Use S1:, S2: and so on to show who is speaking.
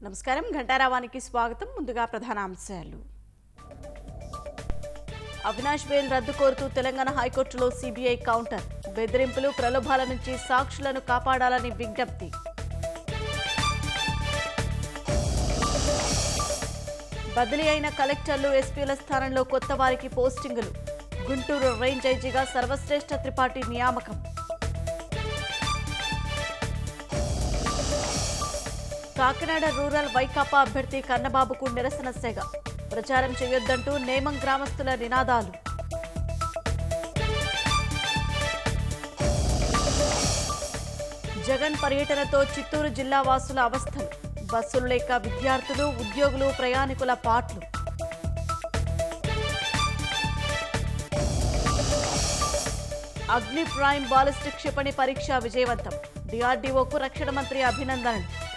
S1: నమస్కారం ఘంటారావానికి స్వాగతం. ముందుగా ప్రధానాంశాలు. అవినాష్ బెయిల్ రద్దు కోరుతూ తెలంగాణ హైకోర్టులో సిబిఐ కౌంటర్. బెదిరింపులు ప్రలోభాల నుంచి సాక్షులను కాపాడాలని విజ్ఞప్తి. బదిలీ అయిన కలెక్టర్లు ఎస్పీల స్థానంలో కొత్త వారికి పోస్టింగులు. గుంటూరు రేంజ్ ఐజీగా సర్వశ్రేష్ఠ త్రిపాఠి నియామకం. కాకినాడ రూరల్ వైకాపా అభ్యర్థి కన్నబాబుకు నిరసన సెగ. ప్రచారం చేయొద్దంటూ నేమం గ్రామస్తుల నినాదాలు. జగన్ పర్యటనతో చిత్తూరు జిల్లా వాసుల అవస్థలు. బస్సులు లేక విద్యార్థులు, ఉద్యోగులు, ప్రయాణికుల పాట్లు. అగ్ని ప్రైమ్ బాలిస్టిక్ క్షిపణి పరీక్ష విజయవంతం. డిఆర్డీఓకు రక్షణ మంత్రి అభినందనలు.